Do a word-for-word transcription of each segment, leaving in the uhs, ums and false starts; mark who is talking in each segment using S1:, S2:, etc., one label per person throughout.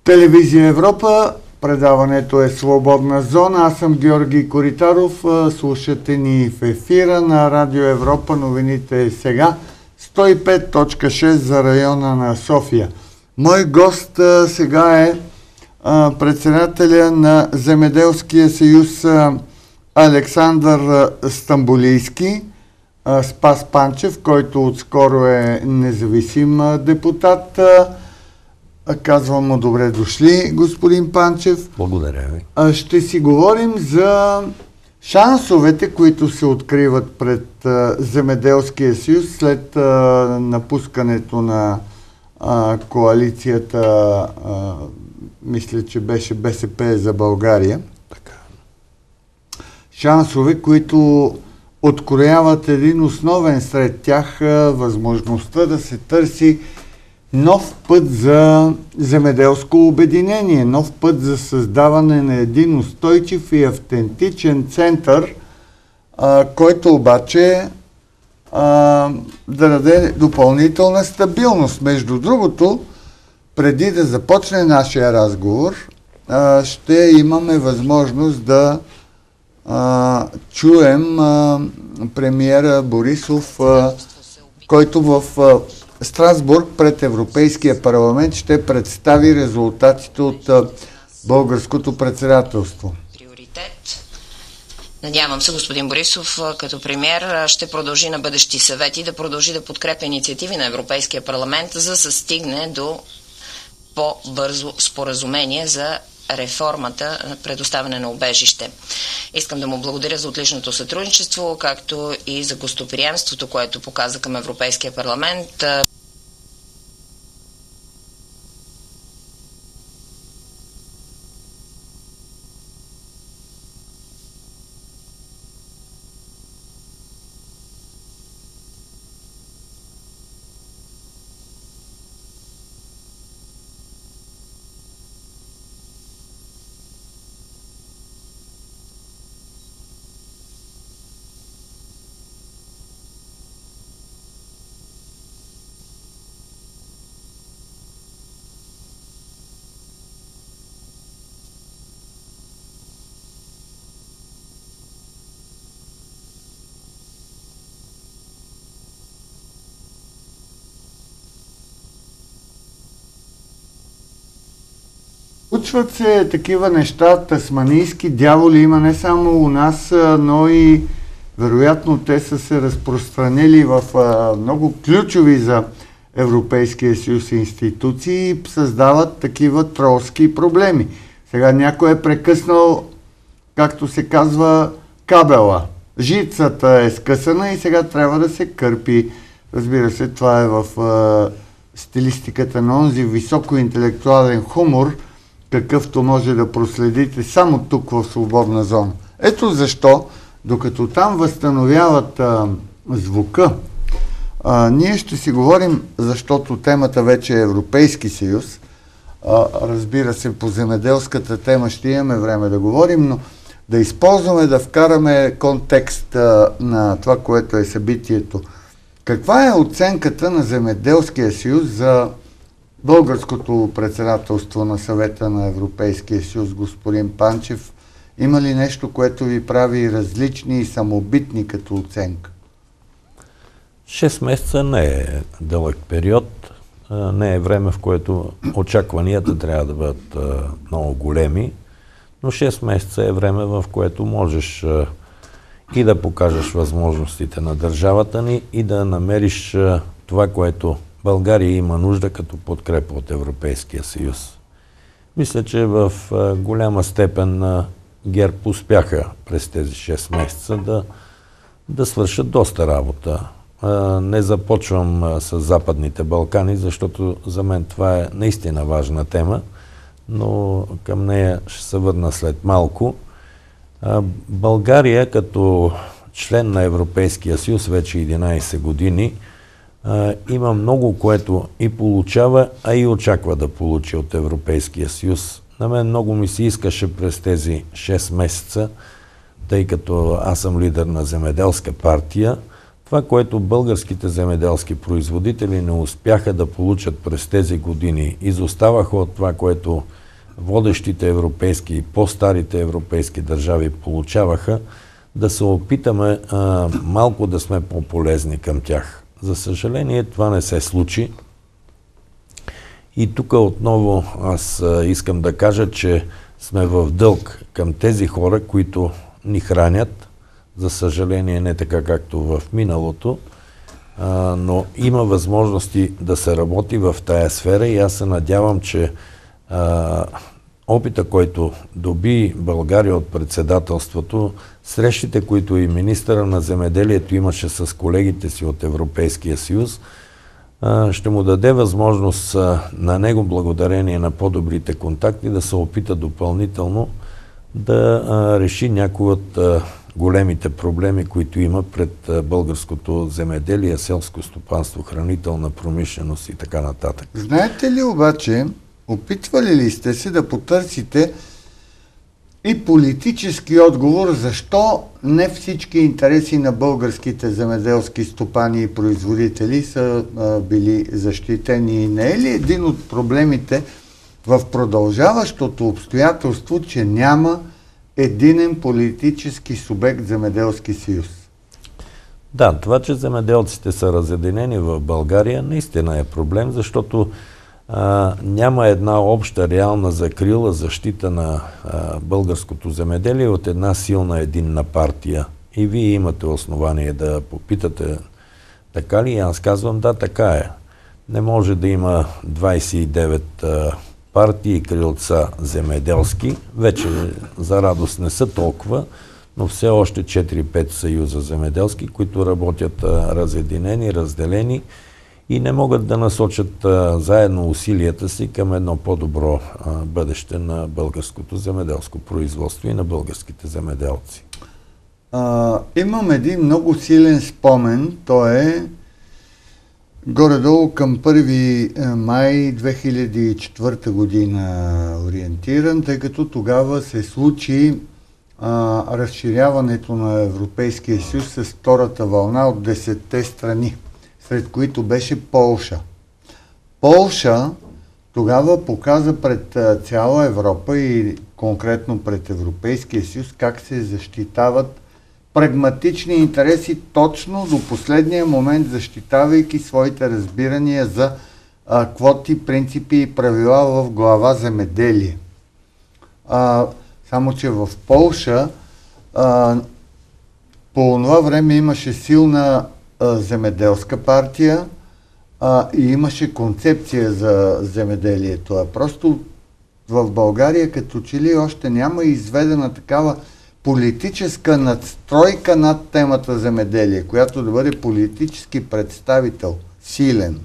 S1: Телевизия Европа, предаването е Свободна зона. Аз съм Георги Коритаров. Слушате ни в ефира на Радио Европа. Новините е сега. сто и пет точка шест за района на София. Мой гост а, сега е а, председателя на Земеделския съюз а, Александър а, Стамболийски, а, Спас Панчев, който отскоро е независим а, депутат. А, Казвам му добре дошли, господин Панчев.
S2: Благодаря ви.
S1: Ще си говорим за шансовете, които се откриват пред а, Земеделския съюз след а, напускането на а, коалицията, а, мисля, че беше БСП за България.
S2: Така.
S1: Шансове, които открояват един основен сред тях, а, възможността да се търси нов път за земеделско обединение, нов път за създаване на един устойчив и автентичен център, а, който обаче а, да даде допълнителна стабилност. Между другото, преди да започне нашия разговор, а, ще имаме възможност да а, чуем а, премиера Борисов, а, който в а, Страсбург пред Европейския парламент ще представи резултатите от а, българското председателство.
S3: Приоритет. Надявам се, господин Борисов като премиер ще продължи на бъдещи съвети да продължи да подкрепя инициативи на Европейския парламент, за да се стигне до по-бързо споразумение за реформата на предоставяне на убежище. Искам да му благодаря за отличното сътрудничество, както и за гостоприемството, което показа към Европейския парламент.
S1: Случват се такива неща, тасманийски дяволи има не само у нас, но и вероятно те са се разпространили в а, много ключови за Европейския съюз институции и създават такива тролски проблеми. Сега някой е прекъснал, както се казва, кабела. Жицата е скъсана и сега трябва да се кърпи. Разбира се, това е в а, стилистиката на онзи високоинтелектуален хумор, какъвто може да проследите само тук в Свободна зона. Ето защо, докато там възстановяват а, звука, а, ние ще си говорим, защото темата вече е Европейски съюз. А, разбира се, по земеделската тема ще имаме време да говорим, но да използваме, да вкараме контекст а, на това, което е събитието. Каква е оценката на Земеделския съюз за българското председателство на Съвета на Европейския съюз, господин Панчев? Има ли нещо, което ви прави различни и самобитни като оценка?
S2: Шест месеца не е дълъг период, не е време, в което очакванията трябва да бъдат много големи, но шест месеца е време, в което можеш и да покажеш възможностите на държавата ни и да намериш това, което България има нужда като подкрепа от Европейския съюз. Мисля, че в голяма степен ГЕРБ успяха през тези шест месеца да, да свършат доста работа. Не започвам с Западните Балкани, защото за мен това е наистина важна тема, но към нея ще се върна след малко. България като член на Европейския съюз вече единайсет години Uh, има много, което и получава, а и очаква да получи от Европейския съюз. На мен много ми се искаше през тези шест месеца, тъй като аз съм лидер на земеделска партия, това, което българските земеделски производители не успяха да получат през тези години, изоставаха от това, което водещите европейски и по-старите европейски държави получаваха, да се опитаме а, малко да сме по-полезни към тях. За съжаление, това не се случи. И тук отново аз а, искам да кажа, че сме в дълг към тези хора, които ни хранят. За съжаление, не така както в миналото, а, но има възможности да се работи в тая сфера и аз се надявам, че а, опита, който доби България от председателството, срещите, които и министъра на земеделието имаше с колегите си от Европейския съюз, ще му даде възможност на него, благодарение на по-добрите контакти, да се опита допълнително да реши някои от големите проблеми, които има пред българското земеделие, селско стопанство, хранителна промишленост и така нататък.
S1: Знаете ли обаче, опитвали ли сте се да потърсите и политически отговор, защо не всички интереси на българските земеделски стопани и производители са а, били защитени? Не е ли един от проблемите в продължаващото обстоятелство, че няма единен политически субект земеделски съюз?
S2: Да, това, че земеделците са разединени в България, наистина е проблем, защото а, няма една обща реална закрила, защита на а, българското земеделие от една силна единна партия. И вие имате основание да попитате така ли? Аз казвам, да, така е. Не може да има двайсет и девет а, партии и крилца земеделски. Вече за радост не са толкова, но все още четири-пет съюза земеделски, които работят а, разединени, разделени и не могат да насочат а, заедно усилията си към едно по-добро а, бъдеще на българското земеделско производство и на българските земеделци.
S1: А, имам един много силен спомен, то е горе-долу към първи май две хиляди и четвърта година ориентиран, тъй като тогава се случи а, разширяването на Европейския съюз с втората вълна от десетте страни, сред които беше Полша. Полша тогава показа пред цяла Европа и конкретно пред Европейския съюз как се защитават прагматични интереси точно до последния момент, защитавайки своите разбирания за а, квоти, принципи и правила в глава земеделие. А, само, че в Полша а, по това време имаше силна а, земеделска партия а, и имаше концепция за земеделието. А просто в България като че ли още няма изведена такава политическа надстройка над темата земеделие, която да бъде политически представител, силен.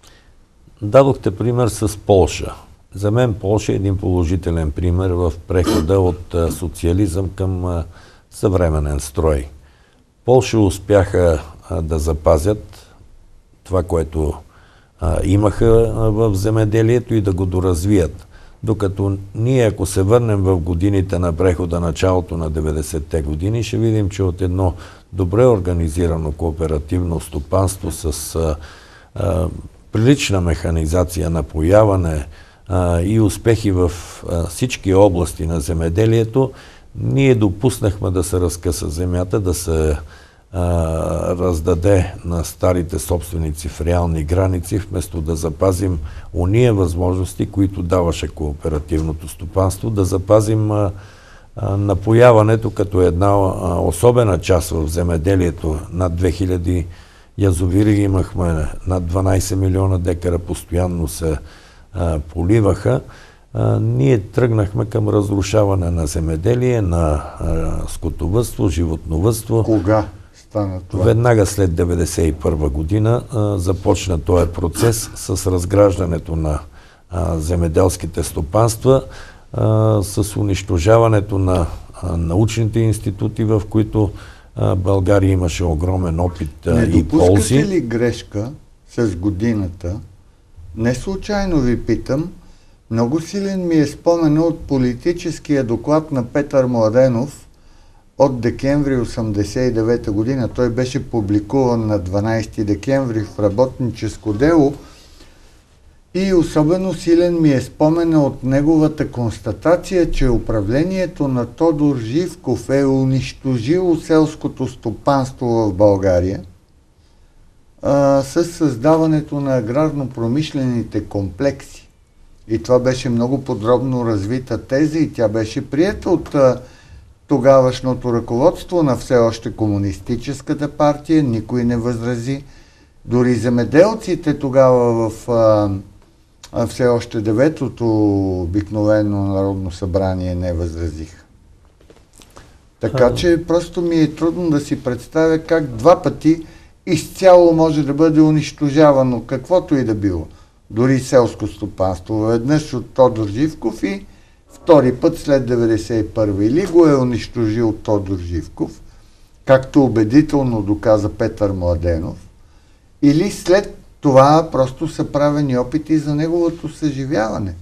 S2: Дадохте пример с Полша. За мен Полша е един положителен пример в прехода от а, социализъм към а, съвременен строй. Полша успяха а, да запазят това, което а, имаха а, в земеделието и да го доразвият. Докато ние, ако се върнем в годините на прехода, началото на деветдесетте години, ще видим, че от едно добре организирано кооперативно стопанство с а, а, прилична механизация, напояване а, и успехи в а, всички области на земеделието, ние допуснахме да се разкъса земята, да се а, раздаде на старите собственици в реални граници, вместо да запазим ония възможности, които даваше кооперативното стопанство, да запазим а, а, напояването като една а, особена част в земеделието. Над две хиляди язовири имахме, над дванайсет милиона декара постоянно се а, поливаха. А, ние тръгнахме към разрушаване на земеделие, на а, скотовъдство, животновъдство.
S1: Кога стана това?
S2: Веднага след деветдесет и първа година а, започна този процес с разграждането на а, земеделските стопанства, а, с унищожаването на а, научните институти, в които а, България имаше огромен опит а, и ползи.
S1: Не допускате ли грешка с годината? Не случайно ви питам. Много силен ми е спомена от политическия доклад на Петър Младенов от декември осемдесет и девета година. Той беше публикуван на дванайсети декември в Работническо дело И особено силен ми е спомена от неговата констатация, че управлението на Тодор Живков е унищожило селското стопанство в България а, с създаването на аграрно-промишлените комплекси. И това беше много подробно развита теза и тя беше приета от а, тогавашното ръководство на все още комунистическата партия. Никой не възрази. Дори земеделците тогава в а, а все още деветото обикновено народно събрание не възразиха. Така а... че просто ми е трудно да си представя как два пъти изцяло може да бъде унищожавано каквото и да било. Дори селско стопанство. Веднъж от Тодор Живков и втори път след деветдесет и първа. Или го е унищожил Тодор Живков, както убедително доказа Петър Младенов, или след това просто са правени опити за неговото съживяване.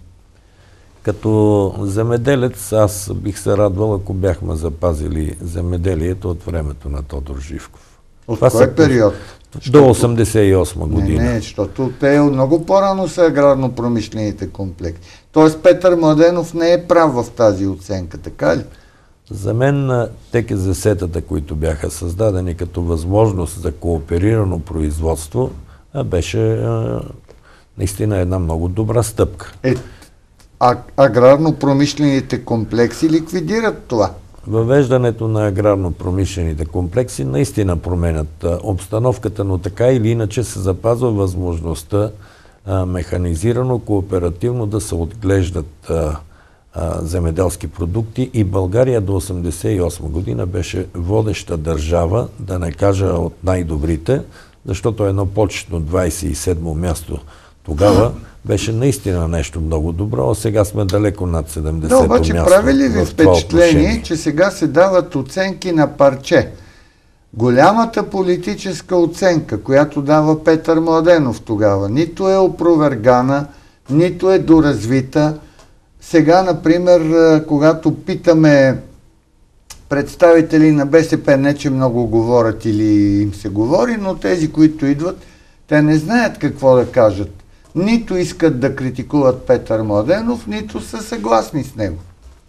S2: Като земеделец аз бих се радвал, ако бяхме запазили земеделието от времето на Тодор Живков.
S1: От това кой са... период?
S2: До осемдесет и осма година.
S1: Не, не, защото те много по-рано са аграрно-промишлените комплекси. Тоест Петър Младенов не е прав в тази оценка, така ли?
S2: За мен ТКЗС-тата, които бяха създадени като възможност за кооперирано производство, беше а, наистина една много добра стъпка.
S1: Е, а, аграрно-промишлените комплекси ликвидират това.
S2: Въвеждането на аграрно-промишлените комплекси наистина променят а, обстановката, но така или иначе се запазва възможността а, механизирано, кооперативно да се отглеждат а, а, земеделски продукти и България до осемдесет и осма година беше водеща държава, да не кажа от най-добрите, защото едно почетно двадесет и седмо място тогава беше наистина нещо много добро, а сега сме далеко над седемдесето място.
S1: Да, обаче прави ли ви впечатление, че сега се дават оценки на парче? Голямата политическа оценка, която дава Петър Младенов тогава, нито е опровергана, нито е доразвита. Сега, например, когато питаме представители на БСП, не че много говорят или им се говори, но тези, които идват, те не знаят какво да кажат. Нито искат да критикуват Петър Младенов, нито са съгласни с него.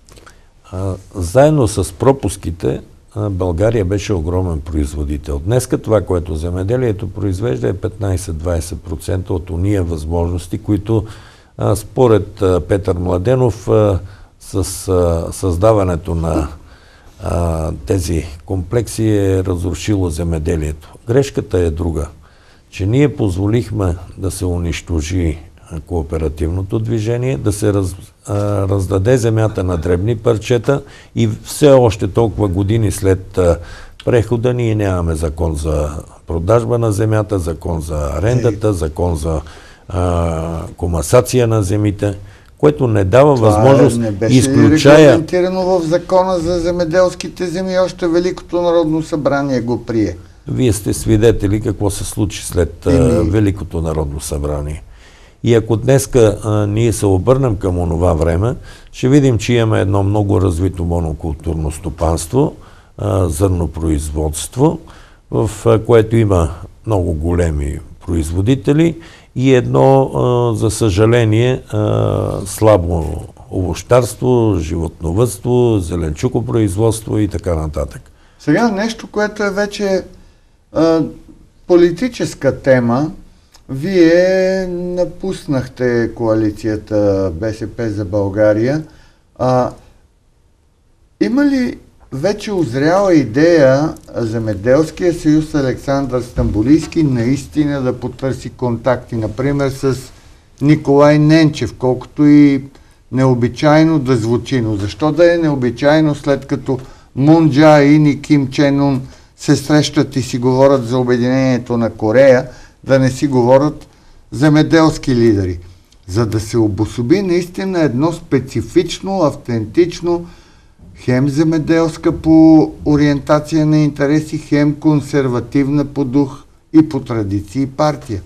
S2: А, заедно с пропуските, България беше огромен производител. Днеска това, което земеделието произвежда, е петнадесет-двадесет процента от уния възможности, които а, според а, Петър Младенов а, с а, създаването на а, тези комплекси е разрушило земеделието. Грешката е друга, че ние позволихме да се унищожи кооперативното движение, да се раз, а, раздаде земята на дребни парчета и все още толкова години след а, прехода ние нямаме закон за продажба на земята, закон за арендата, закон за а, комасация на земите, което не дава това възможност,
S1: не беше
S2: изключая...
S1: регламентирано в закона за земеделските земи, още Великото народно събрание го прие.
S2: Вие сте свидетели какво се случи след а, Великото народно събрание. И ако днеска а, ние се обърнем към онова време, ще видим, че имаме едно много развито монокултурно стопанство, а, зърнопроизводство, в а, което има много големи производители и едно, а, за съжаление, а, слабо овощарство, животновъдство, зеленчукопроизводство и така нататък.
S1: Сега нещо, което е вече а, политическа тема. Вие напуснахте коалицията БСП за България. А, има ли вече озряла идея Земеделския съюз Александър Стамболийски наистина да потърси контакти, например с Николай Ненчев, колкото и необичайно да звучи, но защо да е необичайно, след като Мун Джа Ин и Ким Чен Ун се срещат и си говорят за обединението на Корея, да не си говорят земеделски лидери, за да се обособи наистина едно специфично, автентично, хем земеделска по ориентация на интереси, хем консервативна по дух и по традиции партия.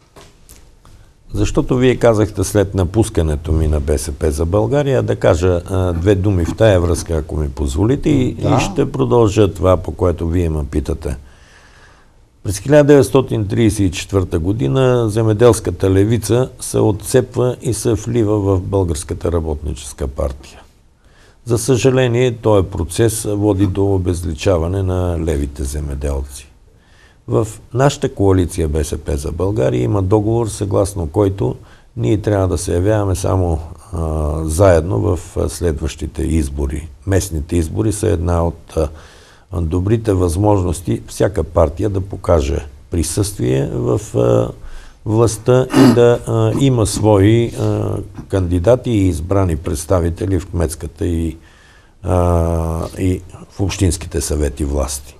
S2: Защото вие казахте след напускането ми на БСП за България, да кажа а, две думи в тая връзка, ако ми позволите, и, да. и ще продължа това, по което вие ме питате. През хиляда деветстотин тридесет и четвърта година земеделската левица се отцепва и се влива в Българската работническа партия. За съжаление, този процес води до обезличаване на левите земеделци. В нашата коалиция БСП за България има договор, съгласно който ние трябва да се явяваме само а, заедно в следващите избори. Местните избори са една от а, добрите възможности всяка партия да покаже присъствие в а, властта и да а, има свои а, кандидати и избрани представители в кметската и, а, и в общинските съвети власти.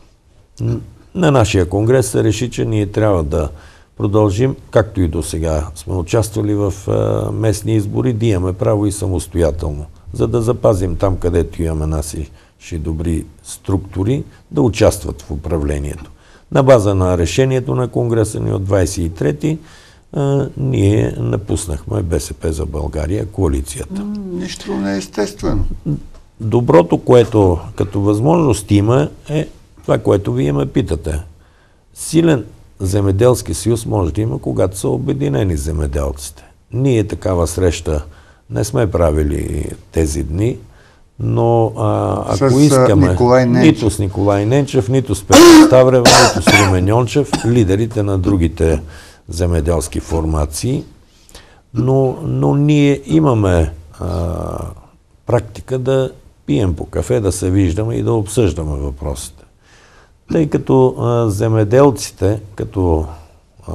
S2: На нашия конгрес се реши, че ние трябва да продължим, както и до сега сме участвали в а, местни избори, да имаме право и самостоятелно, за да запазим там, където имаме наши добри структури, да участват в управлението. На база на решението на конгреса ни от двадесет и трети а, ние напуснахме БСП за България, коалицията.
S1: Нищо не е естествено.
S2: Доброто, което като възможност има, е това, което вие ме питате. Силен земеделски съюз може да има, когато са обединени земеделците. Ние такава среща не сме правили тези дни, но а, ако
S1: с,
S2: искаме нито с Николай Ненчев, нито с Петър Ставрева, нито с Румен Йончев, лидерите на другите земеделски формации, но, но ние имаме а, практика да пием по кафе, да се виждаме и да обсъждаме въпросите. Тъй като а, земеделците, като а,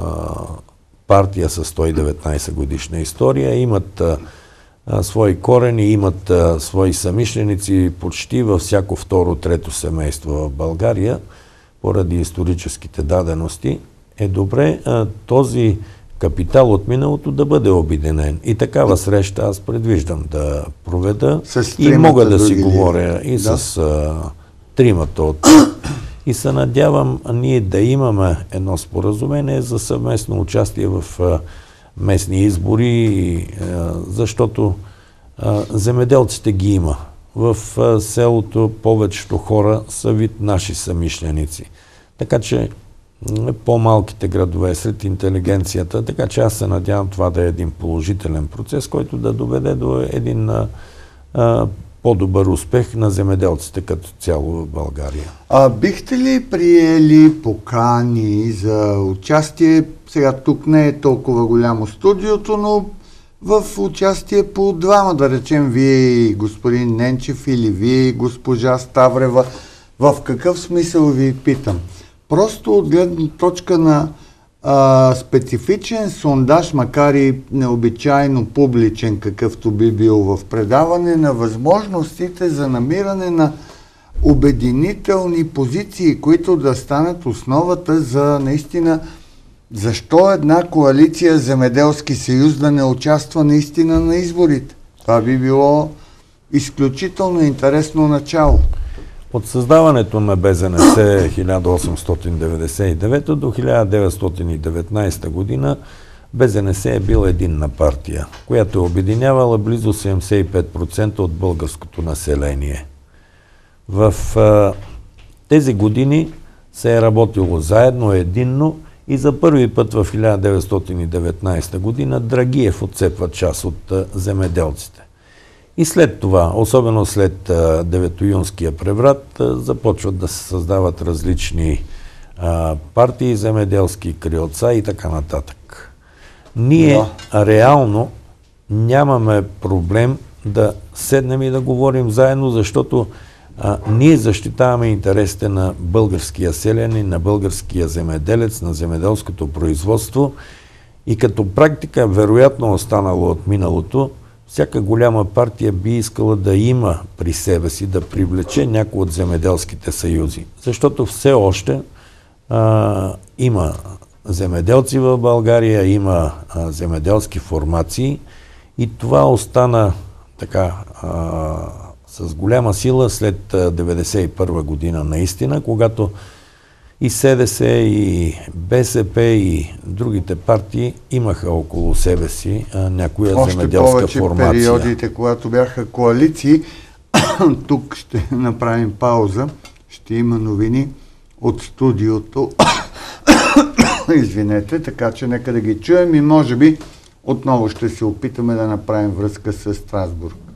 S2: партия с сто и деветнадесет годишна история, имат а, а, свои корени, имат а, свои самишленици почти във всяко второ, трето семейство в България, поради историческите дадености, е добре а, този капитал от миналото да бъде обединен. И такава среща аз предвиждам да проведа и мога да си говоря и да. с а, тримата от и се надявам ние да имаме едно споразумение за съвместно участие в а, местни избори, а, защото а, земеделците ги има. В а, селото повечето хора са вид наши самишленици. Така че по-малките градове сред интелигенцията, така че аз се надявам това да е един положителен процес, който да доведе до един а, а, по-добър успех на земеделците като цяло в България.
S1: А бихте ли приели покани за участие? Сега тук не е толкова голямо студиото, но в участие по двама, да речем вие и господин Ненчев или вие и госпожа Ставрева. В какъв смисъл ви питам? Просто от гледна точка на а, специфичен сондаж, макар и необичайно публичен, какъвто би бил в предаване, на възможностите за намиране на обединителни позиции, които да станат основата за наистина защо една коалиция Земеделски съюз да не участва наистина на изборите. Това би било изключително интересно начало.
S2: От създаването на БЗНС хиляда осемстотин деветдесет и девета до хиляда деветстотин и деветнадесета година БЗНС е била единна партия, която е обединявала близо седемдесет и пет процента от българското население. В а, тези години се е работило заедно, единно и за първи път в хиляда деветстотин и деветнадесета година Драгиев отцепва част от а, земеделците. И след това, особено след а, деветоюнския преврат, а, започват да се създават различни а, партии, земеделски крилца и така нататък. Ние да. реално нямаме проблем да седнем и да говорим заедно, защото а, ние защитаваме интересите на българския селянин, на българския земеделец, на земеделското производство и като практика, вероятно останало от миналото, всяка голяма партия би искала да има при себе си, да привлече някои от земеделските съюзи. Защото все още а, има земеделци в България, има а, земеделски формации и това остана така а, с голяма сила след деветдесет и първа година наистина, когато и СДС, и БСП, и другите партии имаха около себе си а, някоя още земеделска формация.
S1: Още повече периодите, когато бяха коалиции. Тук ще направим пауза. Ще има новини от студиото Извинете, така че нека да ги чуем и може би отново ще се опитаме да направим връзка с Страсбург.